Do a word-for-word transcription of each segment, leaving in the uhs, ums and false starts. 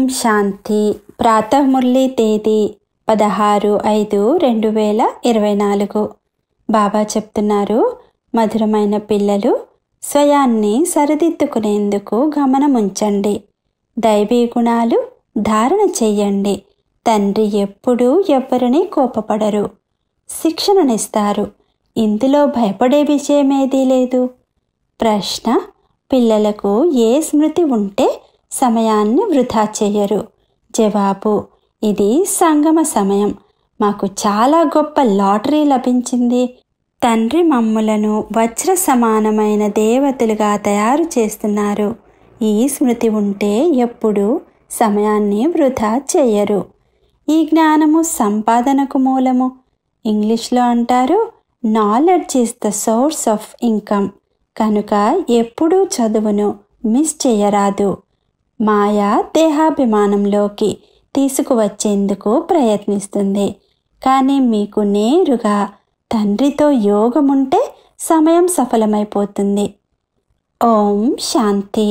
శాంతి. ప్రాతఃమురళి తేదీ పదహారు ఐదు రెండు వేల ఇరవై నాలుగు. బాబా చెప్తున్నారు, మధురమైన పిల్లలు, స్వయాన్ని సరిదిద్దుకునేందుకు గమనముంచండి. దైవీ గుణాలు ధారణ చెయ్యండి. తండ్రి ఎప్పుడూ ఎవ్వరిని కోపపడరు, శిక్షణనిస్తారు. ఇందులో భయపడే విషయమేదీ లేదు. ప్రశ్న: పిల్లలకు ఏ స్మృతి ఉంటే సమయాన్ని వృధా చెయ్యరు? జవాబు: ఇది సంగమ సమయం. మాకు చాలా గొప్ప లాటరీ లభించింది. తండ్రి మమ్ములను వజ్ర సమానమైన దేవతలుగా తయారు చేస్తున్నారు. ఈ స్మృతి ఉంటే ఎప్పుడూ సమయాన్ని వృధా చెయ్యరు. ఈ జ్ఞానము సంపాదనకు మూలము. ఇంగ్లీష్లో అంటారు, knowledge is the source of income. కనుక ఎప్పుడూ చదువును మిస్ చేయరాదు. మాయా దేహాభిమానంలోకి తీసుకువచ్చేందుకు ప్రయత్నిస్తుంది. కానీ మీకు నేరుగా తండ్రితో యోగముంటే సమయం సఫలమైపోతుంది. ఓం శాంతి.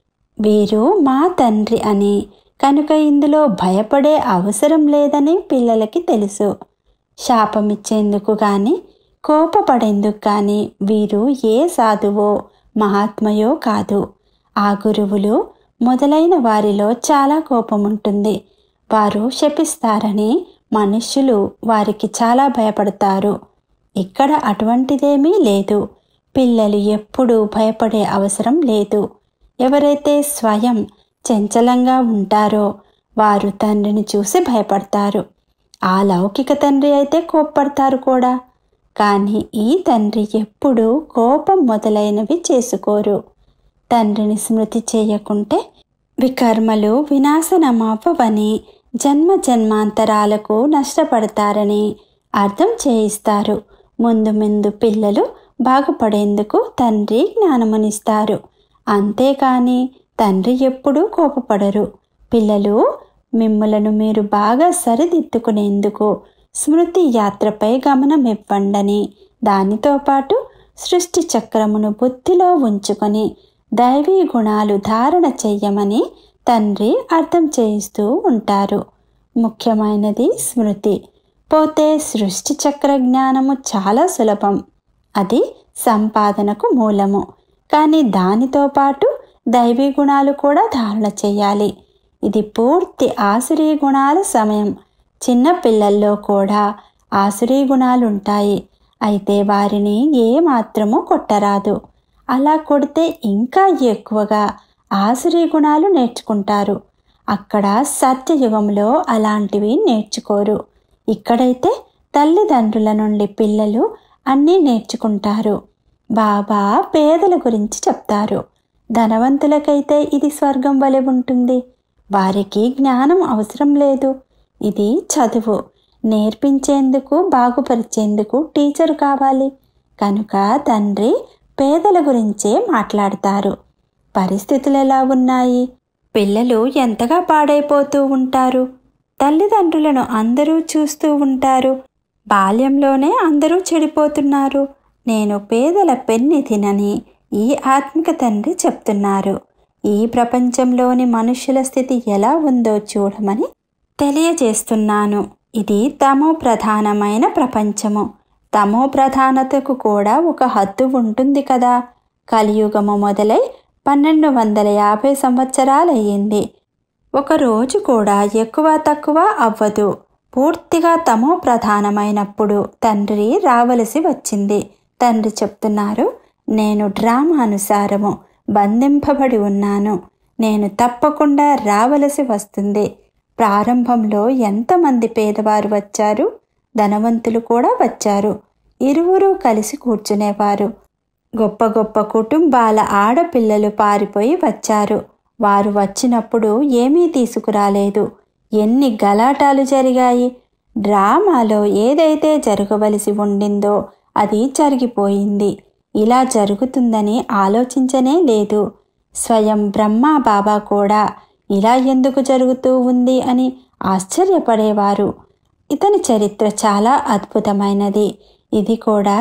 వీరు మా తండ్రి అని, కనుక ఇందులో భయపడే అవసరం లేదని పిల్లలకి తెలుసు. శాపమిచ్చేందుకు కానీ కోపపడేందుకు కానీ వీరు ఏ సాధువో మహాత్మయో కాదు. ఆ గురువులు మొదలైన వారిలో చాలా కోపం ఉంటుంది. వారు శపిస్తారని మనుష్యులు వారికి చాలా భయపడతారు. ఇక్కడ అటువంటిదేమీ లేదు. పిల్లలు ఎప్పుడూ భయపడే అవసరం లేదు. ఎవరైతే స్వయం చంచలంగా ఉంటారో వారు తండ్రిని చూసి భయపడతారు. ఆ లౌకిక తండ్రి అయితే కోప్పడతారు కూడా. కానీ ఈ తండ్రి ఎప్పుడూ కోపం మొదలైనవి చేసుకోరు. తండ్రిని స్మృతి చేయకుంటే వికర్మలు వినాశనమవ్వవని, జన్మ జన్మాంతరాలకు నష్టపడతారని అర్థం చేయిస్తారు. ముందు ముందు పిల్లలు బాగుపడేందుకు తండ్రి జ్ఞానమునిస్తారు. అంతేకాని తండ్రి ఎప్పుడూ కోపపడరు. పిల్లలు, మిమ్ములను మీరు బాగా సరిదిద్దుకునేందుకు స్మృతి యాత్రపై గమనం ఇవ్వండని, దానితో పాటు సృష్టి చక్రమును బుద్ధిలో ఉంచుకొని దైవీ గుణాలు ధారణ చెయ్యమని తండ్రి అర్థం చేయిస్తూ ఉంటారు. ముఖ్యమైనది స్మృతి. పోతే సృష్టి చక్ర జ్ఞానము చాలా సులభం. అది సంపాదనకు మూలము. కానీ దానితో పాటు దైవీ గుణాలు కూడా ధారణ చెయ్యాలి. ఇది పూర్తి ఆసురీ గుణాల సమయం. చిన్న పిల్లల్లో కూడా ఆసురీ గుణాలుంటాయి. అయితే వారిని ఏ మాత్రము కొట్టరాదు. అలా కొడితే ఇంకా ఎక్కువగా ఆసురీ గుణాలు నేర్చుకుంటారు. అక్కడ సత్యయుగంలో అలాంటివి నేర్చుకోరు. ఇక్కడైతే తల్లిదండ్రుల నుండి పిల్లలు అన్నీ నేర్చుకుంటారు. బాబా పేదల గురించి చెప్తారు. ధనవంతులకైతే ఇది స్వర్గం వలె ఉంటుంది. వారికి జ్ఞానం అవసరం లేదు. ఇది చదువు. నేర్పించేందుకు, బాగుపరిచేందుకు టీచరు కావాలి. కనుక తండ్రి పేదల గురించే మాట్లాడతారు. పరిస్థితులు ఎలా ఉన్నాయి? పిల్లలు ఎంతగా పాడైపోతూ ఉంటారు. తల్లిదండ్రులను అందరూ చూస్తూ ఉంటారు. బాల్యంలోనే అందరూ చెడిపోతున్నారు. నేను పేదల పెన్నిధినని ఈ ఆత్మిక తండ్రి చెప్తున్నారు. ఈ ప్రపంచంలోని మనుష్యుల స్థితి ఎలా ఉందో చూడమని తెలియజేస్తున్నాను. ఇది తమో ప్రధానమైన ప్రపంచము. తమో ప్రధానతకు కూడా ఒక హద్దు ఉంటుంది కదా. కలియుగము మొదలై పన్నెండు వందల యాభై సంవత్సరాలయ్యింది. ఒక రోజు కూడా ఎక్కువ తక్కువ అవ్వదు. పూర్తిగా తమో ప్రధానమైనప్పుడు తండ్రి రావలసి వచ్చింది. తండ్రి చెప్తున్నారు, నేను డ్రామానుసారము బంధింపబడి ఉన్నాను. నేను తప్పకుండా రావలసి వస్తుంది. ప్రారంభంలో ఎంతమంది పేదవారు వచ్చారు, ధనవంతులు కూడా వచ్చారు. ఇరువురు కలిసి కూర్చునేవారు. గొప్ప గొప్ప కుటుంబాల ఆడపిల్లలు పారిపోయి వచ్చారు. వారు వచ్చినప్పుడు ఏమీ తీసుకురాలేదు. ఎన్ని గలాటాలు జరిగాయి. డ్రామాలో ఏదైతే జరగవలసి ఉండిందో అది జరిగిపోయింది. ఇలా జరుగుతుందని ఆలోచించనే లేదు. స్వయం బ్రహ్మా బాబా కూడా ఇలా ఎందుకు జరుగుతూ ఉంది అని ఆశ్చర్యపడేవారు. ఇతని చరిత్ర చాలా అద్భుతమైనది. ఇది కూడా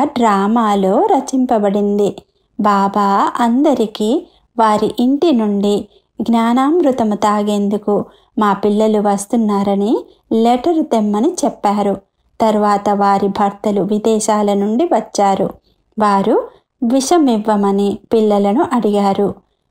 డ్రామాలో రచింపబడింది. బాబా అందరికీ వారి ఇంటి నుండి జ్ఞానామృతము తాగేందుకు మా పిల్లలు వస్తున్నారని లెటరు తెమ్మని చెప్పారు. తరువాత వారి భర్తలు విదేశాల నుండి వచ్చారు. వారు విషమివ్వమని పిల్లలను అడిగారు.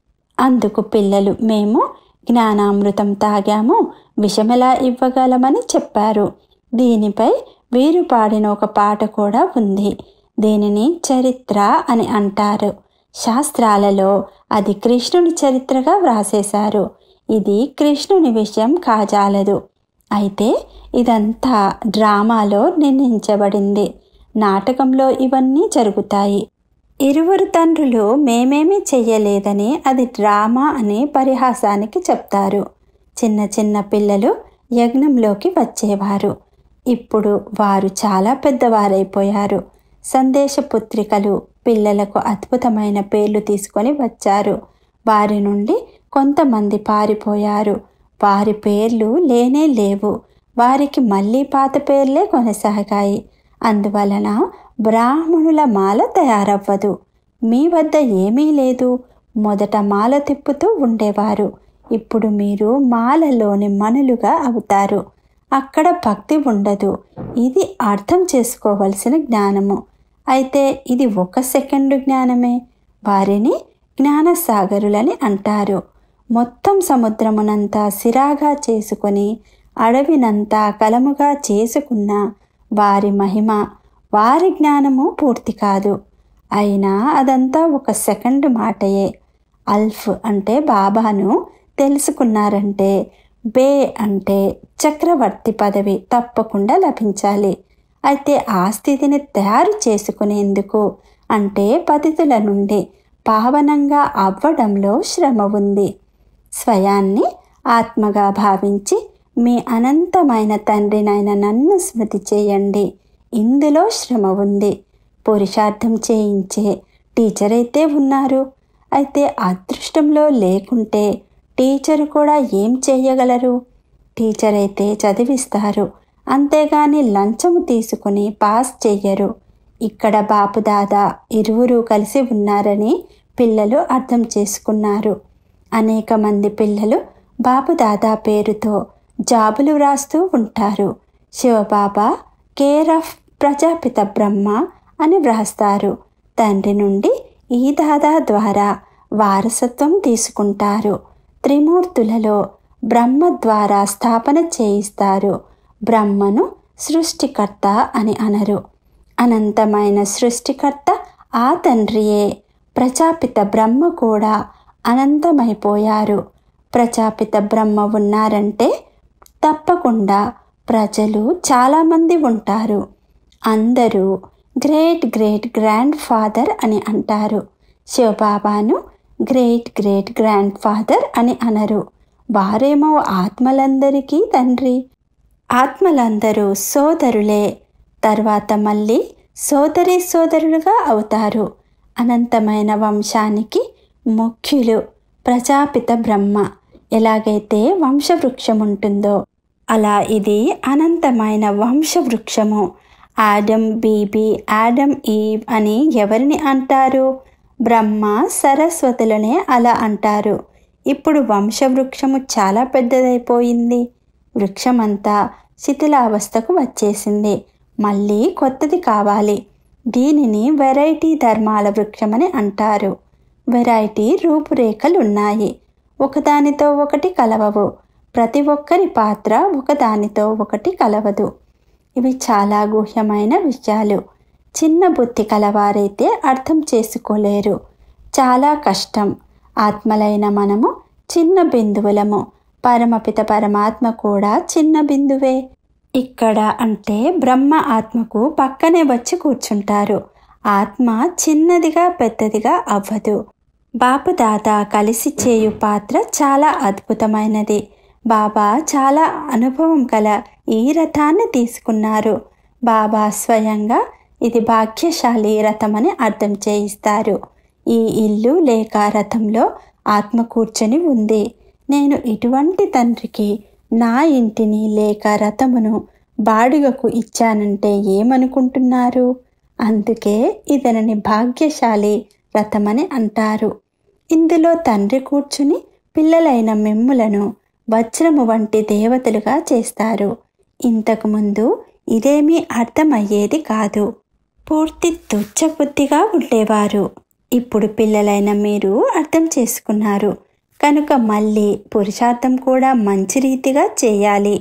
అందుకు పిల్లలు, మేము జ్ఞానామృతం తాగాము, విషమెలా ఇవ్వగలమని చెప్పారు. దీనిపై వీరు పాడిన ఒక పాట కూడా ఉంది. దీనిని చరిత్ర అని అంటారు. శాస్త్రాలలో అది కృష్ణుని చరిత్రగా వ్రాసేశారు. ఇది కృష్ణుని విషయం కాజాలదు. అయితే ఇదంతా డ్రామాలో నిర్ణయించబడింది. నాటకంలో ఇవన్నీ జరుగుతాయి. ఇరువురు తండ్రులు మేమేమీ చెయ్యలేదని అది డ్రామా అని పరిహాసానికి చెప్తారు. చిన్న చిన్న పిల్లలు యజ్ఞంలోకి వచ్చేవారు. ఇప్పుడు వారు చాలా పెద్దవారైపోయారు. సందేశ పుత్రికలు పిల్లలకు అద్భుతమైన పేర్లు తీసుకొని వచ్చారు. వారి నుండి కొంతమంది పారిపోయారు. వారి పేర్లు లేనే లేవు. వారికి మళ్ళీ పాత పేర్లే కొనసాగాయి. అందువలన బ్రాహ్మణుల మాల తయారవ్వదు. మీ వద్ద ఏమీ లేదు. మొదట మాల తిప్పుతూ ఉండేవారు. ఇప్పుడు మీరు మాలలోని మనులుగా అవుతారు. అక్కడ భక్తి ఉండదు. ఇది అర్థం చేసుకోవలసిన జ్ఞానము. అయితే ఇది ఒక సెకండు జ్ఞానమే. వారిని జ్ఞానసాగరులని అంటారు. మొత్తం సముద్రమునంతా సిరాగా చేసుకొని అడవినంతా కలముగా చేసుకున్న వారి మహిమ, వారి జ్ఞానము పూర్తి కాదు. అయినా అదంతా ఒక సెకండ్ మాటయే. అల్ఫ్ అంటే బాబాను తెలుసుకున్నారంటే బే అంటే చక్రవర్తి పదవి తప్పకుండా లభించాలి. అయితే ఆ స్థితిని తయారు చేసుకునేందుకు అంటే పతితుల నుండి పావనంగా అవ్వడంలో శ్రమ ఉంది. స్వయాన్ని ఆత్మగా భావించి మీ అనంతమైన తండ్రినైన నన్ను స్మృతి చేయండి. ఇందులో శ్రమ ఉంది. పురుషార్థం చేయించే టీచర్ అయితే ఉన్నారు. అయితే అదృష్టంలో లేకుంటే టీచరు కూడా ఏం చేయగలరు? టీచర్ అయితే చదివిస్తారు, అంతేగాని లంచము తీసుకుని పాస్ చెయ్యరు. ఇక్కడ బాపుదాదా ఇరువురు కలిసి ఉన్నారని పిల్లలు అర్థం చేసుకున్నారు. అనేక మంది పిల్లలు బాపుదాదా పేరుతో జాబులు వ్రాస్తూ ఉంటారు. శివబాబా కేర్ ఆఫ్ ప్రజాపిత బ్రహ్మ అని వ్రాస్తారు. తండ్రి నుండి ఈ దాదా ద్వారా వారసత్వం తీసుకుంటారు. త్రిమూర్తులలో బ్రహ్మ ద్వారా స్థాపన చేయిస్తారు. బ్రహ్మను సృష్టికర్త అని అనరు. అనంతమైన సృష్టికర్త ఆ తండ్రియే. ప్రజాపిత బ్రహ్మ కూడా అనంతమైపోయారు. ప్రజాపిత బ్రహ్మ ఉన్నారంటే తప్పకుండా ప్రజలు చాలామంది ఉంటారు. అందరూ గ్రేట్ గ్రేట్ గ్రాండ్ ఫాదర్ అని అంటారు. శివబాబాను గ్రేట్ గ్రేట్ గ్రాండ్ ఫాదర్ అని అనరు. వారేమో ఆత్మలందరికీ తండ్రి. ఆత్మలందరూ సోదరులే. తర్వాత మళ్ళీ సోదరి సోదరులుగా అవుతారు. అనంతమైన వంశానికి ముఖ్యులు ప్రజాపిత బ్రహ్మ. ఎలాగైతే వంశవృక్షం ఉంటుందో అలా ఇది అనంతమైన వంశవృక్షము. ఆడమ్ బీబీ, ఆడమ్ ఈవ్ అని ఎవరిని అంటారు? బ్రహ్మ సరస్వతులనే అలా అంటారు. ఇప్పుడు వంశవృక్షము చాలా పెద్దదైపోయింది. వృక్షమంతా శిథిలావస్థకు వచ్చేసింది. మళ్ళీ కొత్తది కావాలి. దీనిని వెరైటీ ధర్మాల వృక్షమని అంటారు. వెరైటీ రూపురేఖలున్నాయి. ఒకదానితో ఒకటి కలవవు. ప్రతి ఒక్కరి పాత్ర ఒకదానితో ఒకటి కలవదు. ఇవి చాలా గుహ్యమైన విషయాలు. చిన్న బుద్ధి కలవారైతే అర్థం చేసుకోలేరు. చాలా కష్టం. ఆత్మలైన మనము చిన్న బిందువులము. పరమపిత పరమాత్మ కూడా చిన్న బిందువే. ఇక్కడ అంటే బ్రహ్మ ఆత్మకు పక్కనే వచ్చి కూర్చుంటారు. ఆత్మ చిన్నదిగా పెద్దదిగా అవ్వదు. బాపుదాదా కలిసి చేయు పాత్ర చాలా అద్భుతమైనది. బాబా చాలా అనుభవం గల ఈ రథాన్ని తీసుకున్నారు. బాబా స్వయంగా ఇది భాగ్యశాలి రథమని అర్థం చేయిస్తారు. ఈ ఇల్లు లేక రథంలో ఆత్మ కూర్చొని ఉంది. నేను ఇటువంటి తండ్రికి నా ఇంటిని లేక రథమును బాడుగకు ఇచ్చానంటే ఏమనుకుంటున్నారు? అందుకే ఇతనిని భాగ్యశాలి రథమని అంటారు. ఇందులో తండ్రి కూర్చుని పిల్లలైన మిమ్ములను వజ్రము వంటి దేవతలుగా చేస్తారు. ఇంతకుముందు ఇదేమీ అర్థమయ్యేది కాదు. పూర్తి తుచ్చబుద్ధిగా ఉండేవారు. ఇప్పుడు పిల్లలైన మీరు అర్థం చేసుకున్నారు కనుక మళ్ళీ పురుషార్థం కూడా మంచి రీతిగా చేయాలి.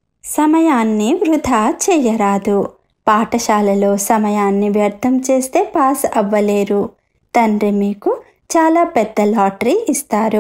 సమయాన్ని వృధా చేయరాదు. పాఠశాలలో సమయాన్ని వ్యర్థం చేస్తే పాస్ అవ్వలేరు. తండ్రి మీకు చాలా పెద్ద లాటరీ ఇస్తారు.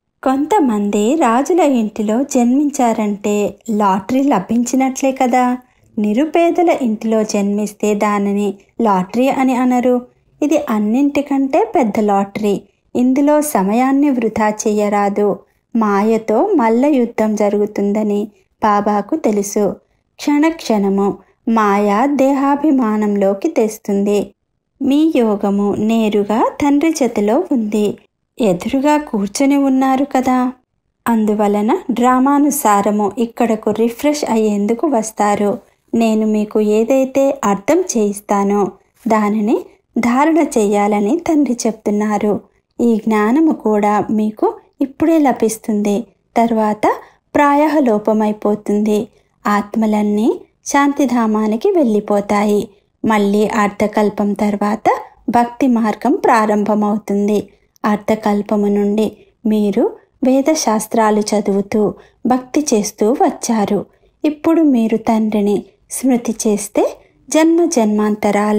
కొంతమంది రాజుల ఇంటిలో జన్మించారంటే లాటరీ లభించినట్లే కదా. నిరుపేదల ఇంటిలో జన్మిస్తే దానిని లాటరీ అని అనరు. ఇది అన్నింటికంటే పెద్ద లాటరీ. ఇందులో సమయాన్ని వృధా చేయరాదు. మాయతో మల్ల యుద్ధం జరుగుతుందని బాబాకు తెలుసు. క్షణక్షణము మాయ దేహాభిమానంలోకి తెస్తుంది. మీ యోగము నేరుగా తండ్రి చేతిలో ఉంది. ఎదురుగా కూర్చొని ఉన్నారు కదా. అందువలన డ్రామానుసారము ఇక్కడకు రిఫ్రెష్ అయ్యేందుకు వస్తారు. నేను మీకు ఏదైతే అర్థం చేయిస్తానో దానిని ధారణ చేయాలని తండ్రి చెప్తున్నారు. ఈ జ్ఞానము కూడా మీకు ఇప్పుడే లభిస్తుంది. తర్వాత ప్రాయః లోపమైపోతుంది. ఆత్మలన్నీ శాంతిధామానికి వెళ్ళిపోతాయి. మళ్ళీ అర్ధకల్పం తర్వాత భక్తి మార్గం ప్రారంభమవుతుంది. అర్ధకల్పము నుండి మీరు వేదశాస్త్రాలు చదువుతూ భక్తి చేస్తూ వచ్చారు. ఇప్పుడు మీరు తండ్రిని స్మృతి చేస్తే జన్మ జన్మాంతరాల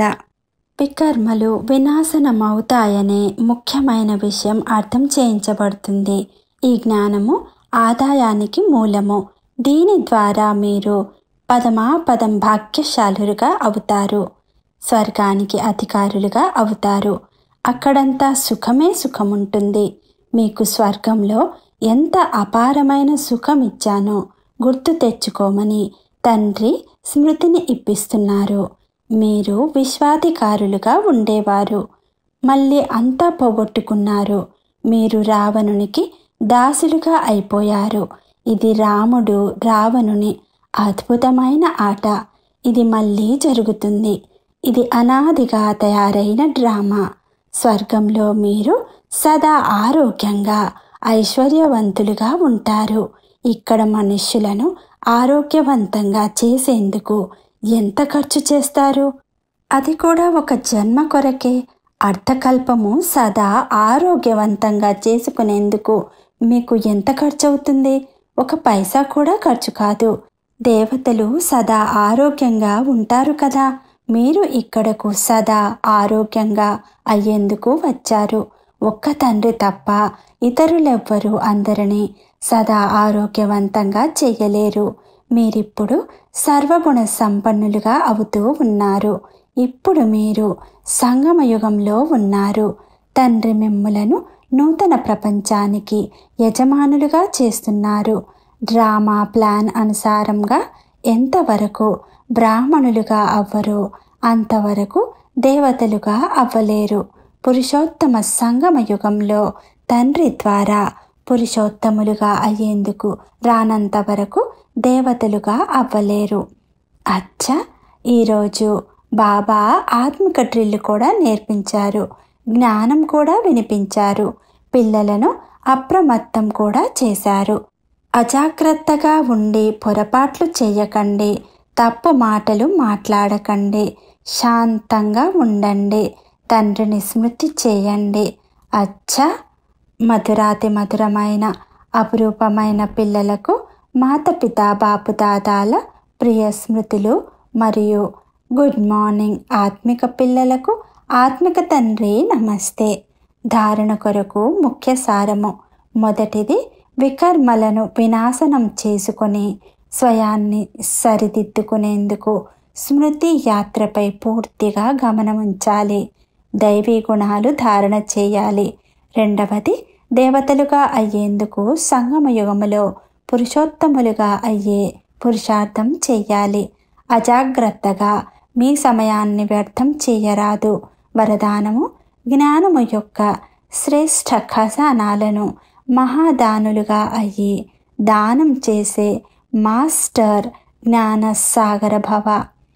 వికర్మలు వినాశనమవుతాయనే ముఖ్యమైన విషయం అర్థం చేయించబడుతుంది. ఈ జ్ఞానము ఆదాయానికి మూలము. దీని ద్వారా మీరు పదమాపదం భాగ్యశాలులుగా అవుతారు. స్వర్గానికి అధికారులుగా అవుతారు. అక్కడంతా సుఖమే సుఖముంటుంది. మీకు స్వర్గంలో ఎంత అపారమైన సుఖం ఇచ్చానో గుర్తు తెచ్చుకోమని తండ్రి స్మృతిని ఇప్పిస్తున్నారు. మీరు విశ్వాధికారులుగా ఉండేవారు. మళ్ళీ అంతా పోగొట్టుకున్నారు. మీరు రావణునికి దాసులుగా అయిపోయారు. ఇది రాముడు రావణుని అద్భుతమైన ఆట. ఇది మళ్ళీ జరుగుతుంది. ఇది అనాదిగా తయారైన డ్రామా. స్వర్గంలో మీరు సదా ఆరోగ్యంగా ఐశ్వర్యవంతులుగా ఉంటారు. ఇక్కడ మనుష్యులను ఆరోగ్యవంతంగా చేసేందుకు ఎంత ఖర్చు చేస్తారు? అది కూడా ఒక జన్మ కొరకే. అర్ధకల్పము సదా ఆరోగ్యవంతంగా చేసుకునేందుకు మీకు ఎంత ఖర్చు అవుతుంది? ఒక పైసా కూడా ఖర్చు కాదు. దేవతలు సదా ఆరోగ్యంగా ఉంటారు కదా. మీరు ఇక్కడకు సదా ఆరోగ్యంగా అయ్యేందుకు వచ్చారు. ఒక్క తండ్రి తప్ప ఇతరులెవ్వరూ అందరినీ సదా ఆరోగ్యవంతంగా చేయలేరు. మీరిప్పుడు సర్వగుణ సంపన్నులుగా అవుతూ ఉన్నారు. ఇప్పుడు మీరు సంగమయుగంలో ఉన్నారు. తండ్రి మిమ్ములను నూతన ప్రపంచానికి యజమానులుగా చేస్తున్నారు. డ్రామా ప్లాన్ అనుసారంగా ఎంతవరకు బ్రాహ్మణులుగా అవ్వరో అంతవరకు దేవతలుగా అవ్వలేరు. పురుషోత్తమ సంగమ యుగంలో తండ్రి ద్వారా పురుషోత్తములుగా అయ్యేందుకు రానంత వరకు దేవతలుగా అవ్వలేరు. అచ్చా, ఈరోజు బాబా ఆత్మిక డ్రిల్ కూడా నేర్పించారు. జ్ఞానం కూడా వినిపించారు. పిల్లలను అప్రమత్తం కూడా చేశారు. అజాగ్రత్తగా ఉండి పొరపాట్లు చేయకండి. తప్పు మాటలు మాట్లాడకండి. శాంతంగా ఉండండి. తండ్రిని స్మృతి చేయండి. అచ్చా, మధురాతి మధురమైన అపురూపమైన పిల్లలకు మాతపిత బాపుదాదాల ప్రియ స్మృతులు మరియు గుడ్ మార్నింగ్. ఆత్మిక పిల్లలకు ఆత్మిక తండ్రి నమస్తే. ధారణ కొరకు ముఖ్య సారము. మొదటిది, వికర్మలను వినాశనం చేసుకొని స్వయాన్ని సరిదిద్దుకునేందుకు స్మృతి యాత్రపై పూర్తిగా గమనముంచాలి. దైవీ గుణాలు ధారణ చేయాలి. రెండవది, దేవతలుగా అయ్యేందుకు సంగమయుగములో పురుషోత్తములుగా అయ్యే పురుషార్థం చెయ్యాలి. అజాగ్రత్తగా మీ సమయాన్ని వ్యర్థం చేయరాదు. వరదానము, జ్ఞానము యొక్క శ్రేష్ఠ ఖజానాలను మహాదానులుగా అయ్యి దానం చేసే మాస్టర్ జ్ఞానసాగర భవ.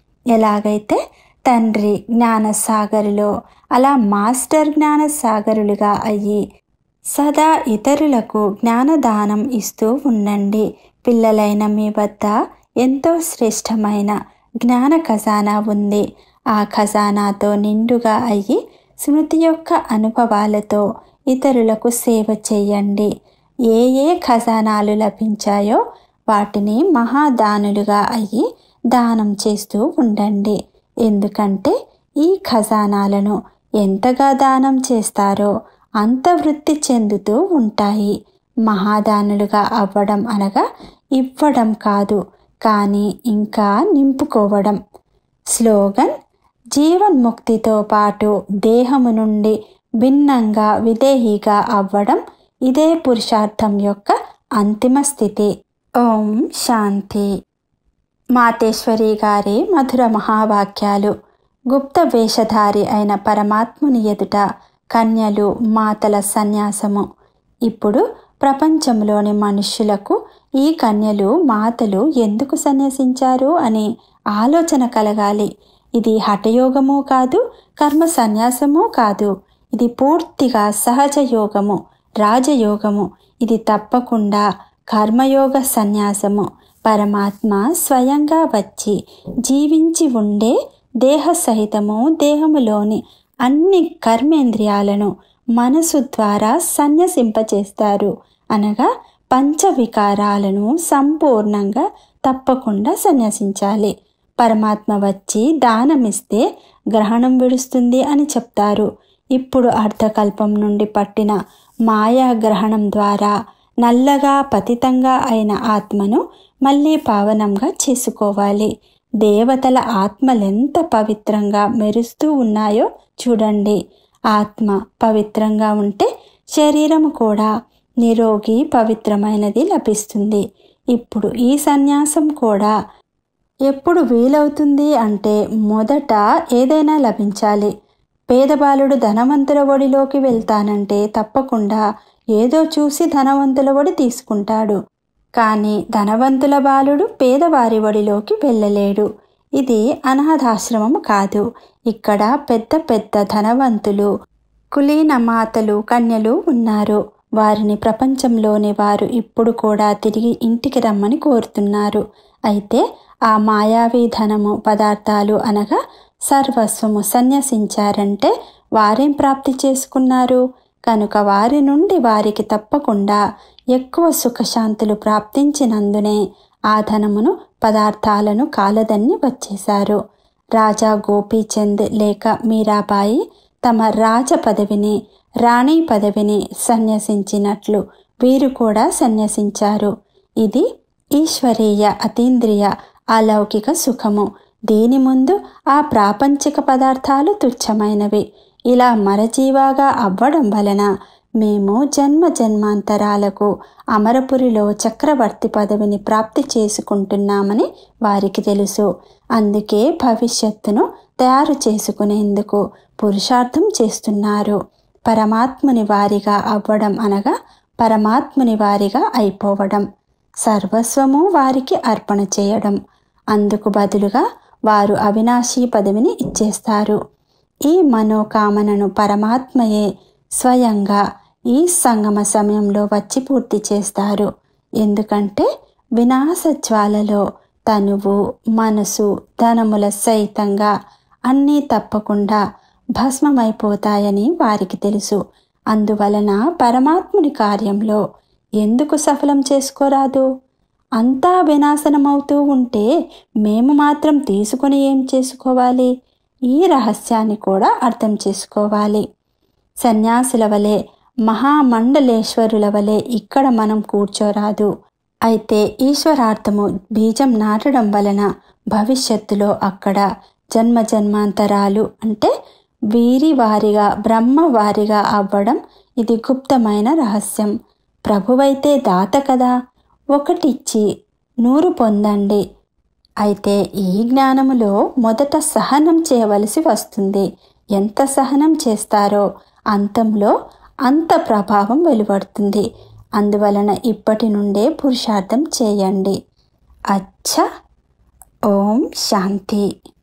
ఎలాగైతే తండ్రి జ్ఞానసాగరులో అలా మాస్టర్ జ్ఞానసాగరులుగా అయ్యి సదా ఇతరులకు జ్ఞానదానం ఇస్తూ ఉండండి. పిల్లలైన మీ వద్ద ఎంతో శ్రేష్టమైన జ్ఞాన ఖజానా ఉంది. ఆ ఖజానాతో నిండుగా అయ్యి స్మృతి యొక్క అనుభవాలతో ఇతరులకు సేవ చేయండి. ఏ ఏ ఖజానాలు లభించాయో వాటిని మహాదానులుగా అయ్యి దానం చేస్తూ ఉండండి. ఎందుకంటే ఈ ఖజానాలను ఎంతగా దానం చేస్తారో అంత వృద్ధి చెందుతూ ఉంటాయి. మహాదానులుగా అవ్వడం అనగా ఇవ్వడం కాదు, కానీ ఇంకా నింపుకోవడం. స్లోగన్: జీవన్ముక్తితో పాటు దేహము నుండి భిన్నంగా విదేహిగా అవ్వడం ఇదే పురుషార్థం యొక్క అంతిమ స్థితి. ఓం శాంతి. మాతేశ్వరి గారి మధుర మహావాక్యాలు. గుప్త వేషధారి అయిన పరమాత్ముని ఎదుట కన్యలు మాతల సన్యాసము. ఇప్పుడు ప్రపంచంలోని మనుష్యులకు ఈ కన్యలు మాతలు ఎందుకు సన్యసించారు అని ఆలోచన కలగాలి. ఇది హఠయోగము కాదు, కర్మ సన్యాసము కాదు. ఇది పూర్తిగా సహజ యోగము, రాజయోగము. ఇది తప్పకుండా కర్మయోగ సన్యాసము. పరమాత్మ స్వయంగా వచ్చి జీవించి ఉండే దేహ సహితము దేహములోని అన్ని కర్మేంద్రియాలను మనసు ద్వారా సన్యసింపచేస్తారు. అనగా పంచవికారాలను సంపూర్ణంగా తప్పకుండా సన్యసించాలి. పరమాత్మ వచ్చి దానమిస్తే గ్రహణం విడుస్తుంది అని చెప్తారు. ఇప్పుడు అర్ధకల్పం నుండి పట్టిన మాయా గ్రహణం ద్వారా నల్లగా పతితంగా అయిన ఆత్మను మళ్ళీ పావనంగా చేసుకోవాలి. దేవతల ఆత్మలెంత పవిత్రంగా మెరుస్తూ ఉన్నాయో చూడండి. ఆత్మ పవిత్రంగా ఉంటే శరీరము కూడా నిరోగి పవిత్రమైనది లభిస్తుంది. ఇప్పుడు ఈ సన్యాసం కూడా ఎప్పుడు వీలవుతుంది అంటే మొదట ఏదైనా లభించాలి. పేదబాలుడు ధనవంతుల ఒడిలోకి వెళ్తానంటే తప్పకుండా ఏదో చూసి ధనవంతుల ఒడి తీసుకుంటాడు. కానీ ధనవంతుల బాలుడు పేదవారి ఒడిలోకి వెళ్ళలేడు. ఇది అనాథాశ్రమం కాదు. ఇక్కడ పెద్ద పెద్ద ధనవంతులు, కులీన మాతలు, కన్యలు ఉన్నారు. వారిని ప్రపంచంలోని వారు ఇప్పుడు కూడా తిరిగి ఇంటికి రమ్మని కోరుతున్నారు. అయితే ఆ మాయావి ధనము, పదార్థాలు అనగా సర్వస్వము సన్యసించారంటే వారేం ప్రాప్తి చేసుకున్నారు? కనుక వారి నుండి వారికి తప్పకుండా ఎక్కువ సుఖశాంతులు ప్రాప్తించినందునే ఆ ధనమును, పదార్థాలను కాలదన్ని వచ్చేశారు. రాజా గోపీచంద్ లేక మీరాబాయి తమ రాజ పదవిని, రాణి పదవిని సన్యసించినట్లు వీరు కూడా సన్యసించారు. ఇది ఈశ్వరీయ అతీంద్రియ అలౌకిక సుఖము. దీని ముందు ఆ ప్రాపంచిక పదార్థాలు తుచ్చమైనవి. ఇలా మరజీవాగా అవ్వడం వలన మేము జన్మ జన్మాంతరాలకు అమరపురిలో చక్రవర్తి పదవిని ప్రాప్తి చేసుకుంటున్నామని వారికి తెలుసు. అందుకే భవిష్యత్తును తయారు చేసుకునేందుకు పురుషార్థం చేస్తున్నారు. పరమాత్ముని వారిగా అవ్వడం అనగా పరమాత్ముని వారిగా అయిపోవడం, సర్వస్వము వారికి అర్పణ చేయడం. అందుకు బదులుగా వారు అవినాశీ పదవిని ఇచ్చేస్తారు. ఈ మనోకామనను పరమాత్మయే స్వయంగా ఈ సంగమ సమయంలో వచ్చి పూర్తి చేస్తారు. ఎందుకంటే వినాశ జ్వాలలో తనువు, మనసు, ధనముల సహితంగా అన్నీ తప్పకుండా భస్మమైపోతాయని వారికి తెలుసు. అందువలన పరమాత్ముని కార్యంలో ఎందుకు సఫలం చేసుకోరాదు? అంతా వినాశనమవుతూ ఉంటే మేము మాత్రం తీసుకుని ఏం చేసుకోవాలి? ఈ రహస్యాన్ని కూడా అర్థం చేసుకోవాలి. సన్యాసుల వలె, మహామండలేశ్వరుల వలె ఇక్కడ మనం కూర్చోరాదు. అయితే ఈశ్వరార్థము బీజం నాటడం వలన భవిష్యత్తులో అక్కడ జన్మ జన్మాంతరాలు అంటే వీరి వారిగా బ్రహ్మవారిగా అవ్వడం ఇది గుప్తమైన రహస్యం. ప్రభువైతే దాత కదా, ఒకటిచ్చి నూరు పొందండి. అయితే ఈ జ్ఞానములో మొదట సహనం చేయవలసి వస్తుంది. ఎంత సహనం చేస్తారో అంతంలో అంత ప్రభావం వెలువడుతుంది. అందువలన ఇప్పటి నుండే పురుషార్థం చేయండి. అచ్చా. ఓం శాంతి.